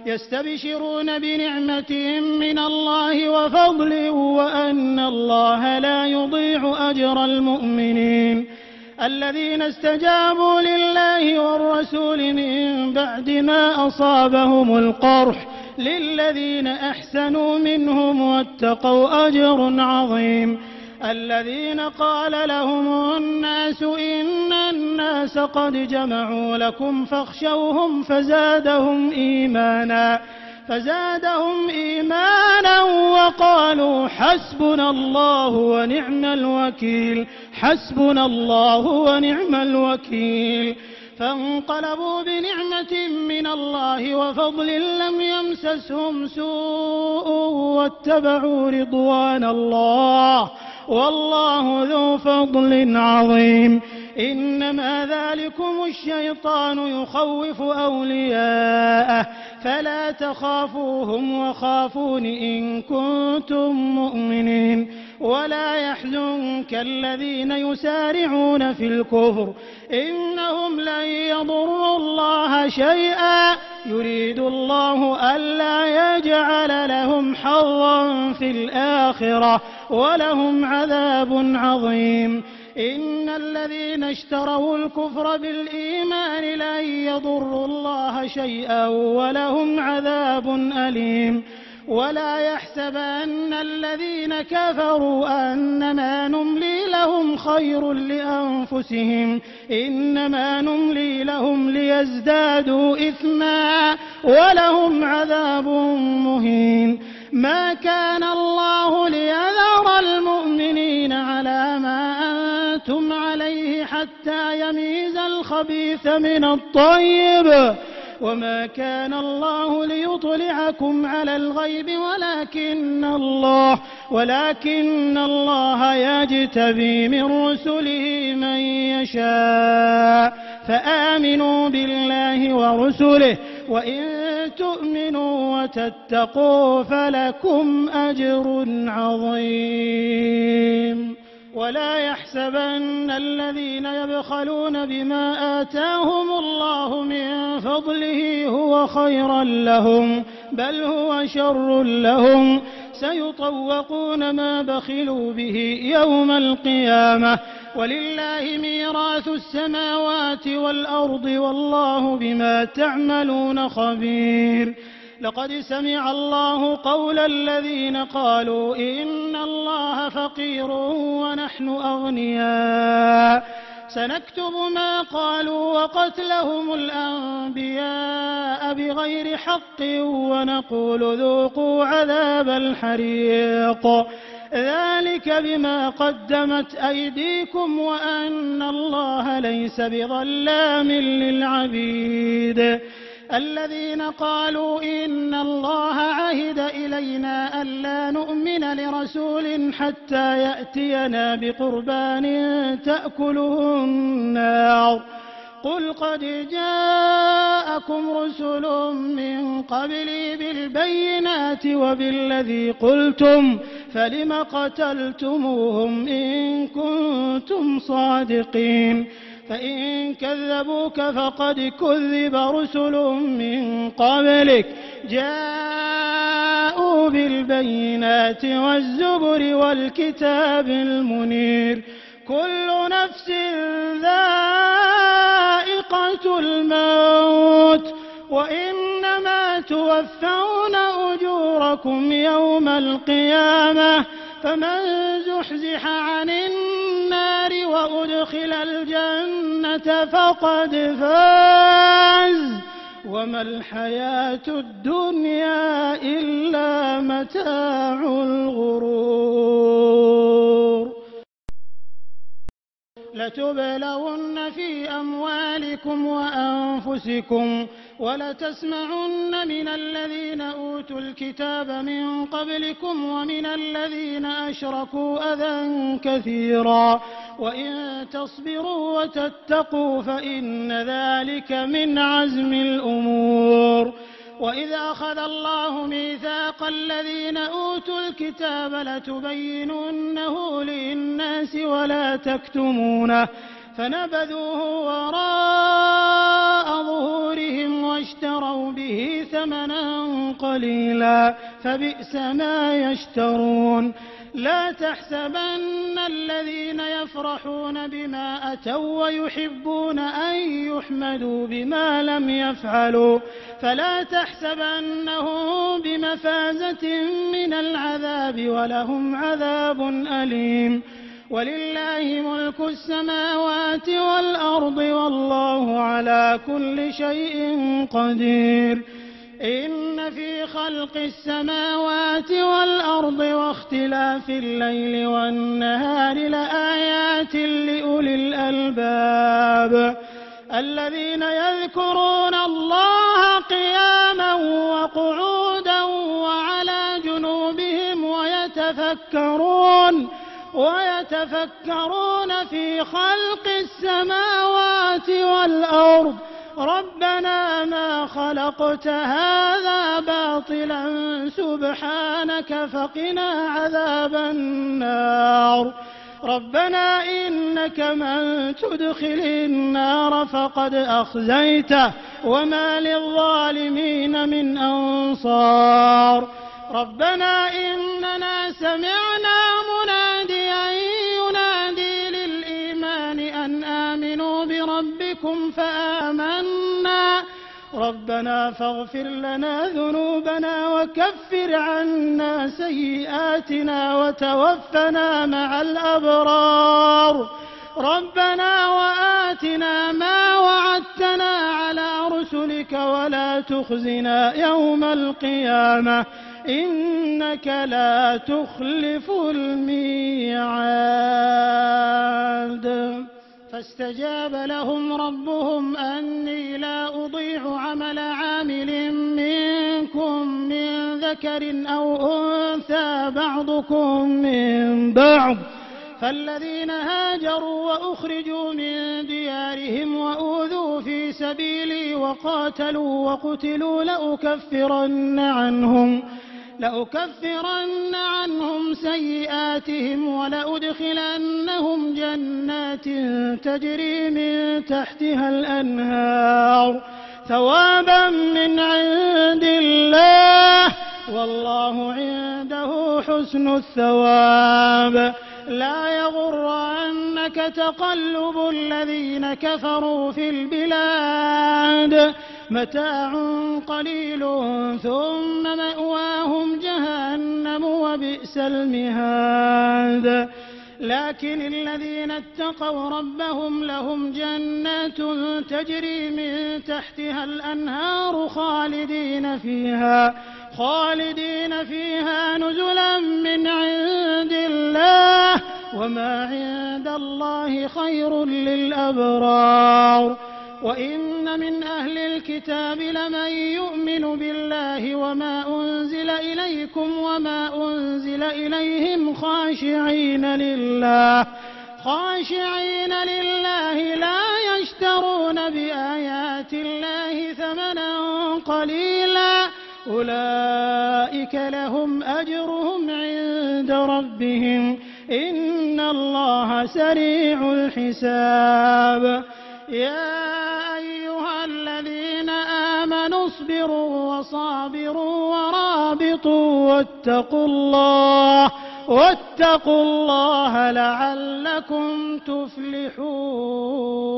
يستبشرون بنعمة من الله وفضل وأن الله لا يضيع أجر المؤمنين الذين استجابوا لله والرسول من بعد ما أصابهم القرح للذين أحسنوا منهم واتقوا أجر عظيم الذين قال لهم الناس إن الناس قد جمعوا لكم فاخشوهم فزادهم إيمانا وقالوا حسبنا الله ونعم الوكيل فانقلبوا بنعمة من الله وفضل لم يمسسهم سوء واتبعوا رضوان الله والله ذو فضل عظيم إنما ذلكم الشيطان يخوف أولياءه فلا تخافوهم وخافون إن كنتم مؤمنين ولا يحزنك الذين يسارعون في الكفر إنهم لن يضروا الله شيئا يريد الله ألا يجعل لهم حظا في الآخرة ولهم عذاب عظيم إن الذين اشتروا الكفر بالإيمان لن يضروا الله شيئا ولهم عذاب أليم ولا يحسبن الذين كفروا أنما نملي لهم خير لأنفسهم إنما نملي لهم ليزدادوا إثما ولهم عذاب مهين ما كان الله ليذر المؤمنين على ما أنتم عليه حتى يميز الخبيث من الطيب وما كان الله ليطلعكم على الغيب ولكن الله يجتبي من رسله من يشاء فآمنوا بالله ورسله وإن تؤمنوا وتتقوا فلكم أجر عظيم ولا يحسبن الذين يبخلون بما آتاهم الله من فضله هو خيرا لهم بل هو شر لهم سيطوقون ما بخلوا به يوم القيامة ولله ميراث السماوات والأرض والله بما تعملون خبير لقد سمع الله قول الذين قالوا إن الله فقير ونحن أغنياء سنكتب ما قالوا وقتلهم الأنبياء بغير حق ونقول ذوقوا عذاب الحريق ذلك بما قدمت أيديكم وأن الله ليس بظلام للعبيد الذين قالوا إن الله عهد إلينا ألا نؤمن لرسول حتى يأتينا بقربان تأكله النار قل قد جاءكم رسل من قبلي بالبينات وبالذي قلتم فلم قتلتموهم إن كنتم صادقين فإن كذبوك فقد كذب رسل من قبلك جاءوا بالبينات والزبر والكتاب المنير كل نفس ذائقة الموت وإنما توفون أجوركم يوم القيامة فمن زحزح عن النار وأدخل الجنة فقد فاز وما الحياة الدنيا إلا متاع الغرور لتبلون في أموالكم وأنفسكم ولتسمعن من الذين أوتوا الكتاب من قبلكم ومن الذين أشركوا أذى كثيرا وإن تصبروا وتتقوا فإن ذلك من عزم الأمور وإذا أخذ الله ميثاق الذين أوتوا الكتاب لتبيننه للناس ولا تكتمونه فنبذوه وراء ظهورهم واشتروا به ثمنا قليلا فبئس ما يشترون. لا تحسبن الذين يفرحون بما أتوا ويحبون أن يحمدوا بما لم يفعلوا فلا تحسبنهم بمفازة من العذاب ولهم عذاب أليم. ولله ملك السماوات والأرض والله على كل شيء قدير. إن في خلق السماوات والأرض واختلاف الليل والنهار لآيات لأولي الألباب الذين يذكرون الله قياما وقعودا وعلى جنوبهم ويتفكرون في خلق السماوات والأرض ربنا ما خلقت هذا باطلا سبحانك فقنا عذاب النار. ربنا إنك من تدخل النار فقد أخزيته وما للظالمين من أنصار. ربنا إننا سمعنا مناديا ينادي للإيمان أن آمنوا بربكم فآمنا ربنا فاغفر لنا ذنوبنا وكفر عنا سيئاتنا وتوفنا مع الأبرار. ربنا وآتنا ما وعدتنا على رسلك ولا تخزنا يوم القيامة إنك لا تخلف الميعاد. فاستجاب لهم ربهم أني لا أضيع عمل عامل منكم من ذكر أو أنثى بعضكم من بعض فالذين هاجروا وأخرجوا من ديارهم وأوذوا في سبيلي وقاتلوا وقتلوا لأكفرن عنهم سيئاتهم ولأدخلنهم جنات تجري من تحتها الأنهار ثوابا من عند الله والله عنده حسن الثواب. لا يغرنك تقلب الذين كفروا في البلاد متاع قليل ثم مأواهم جهنم وبئس المهاد. لكن الذين اتقوا ربهم لهم جنات تجري من تحتها الأنهار خالدين فيها نزلا من عند الله وما عند الله خير للأبرار. وإن من أهل الكتاب لمن يؤمن بالله وما أنزل إليكم وما أنزل إليهم خاشعين لله لا يشترون بآيات الله ثمنا قليلا أولئك لهم أجرهم عند ربهم إن الله سريع الحساب. يا أيها الذين آمنوا اصبروا وصابروا ورابطوا واتقوا الله لعلكم تفلحون.